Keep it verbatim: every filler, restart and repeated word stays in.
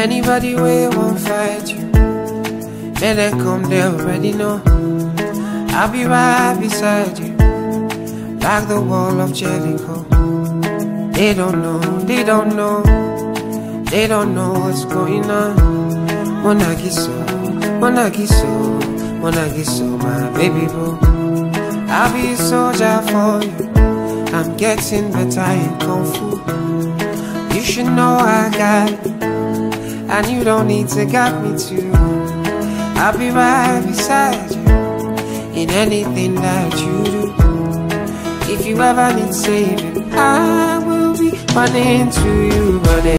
Anybody way won't fight you, let them come, they already know. I'll be right beside you, like the wall of Jericho. They don't know, they don't know, they don't know what's going on. Monagiso, Monagiso, Monagiso, my baby boo. I'll be a soldier for you, I'm getting better in Kung Fu. You should know I got it, and you don't need to guide me too. I'll be right beside you in anything that you do. If you ever need saving, I will be running to you, running.